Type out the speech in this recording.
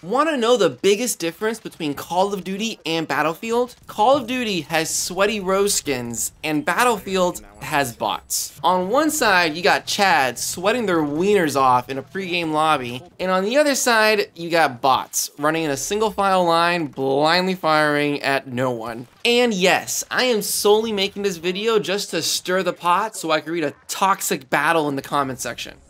Want to know the biggest difference between Call of Duty and Battlefield? Call of Duty has sweaty Roze skins, and Battlefield has bots. On one side, you got Chads sweating their wieners off in a pre-game lobby, and on the other side, you got bots running in a single file line, blindly firing at no one. And yes, I am solely making this video just to stir the pot so I can read a toxic battle in the comment section.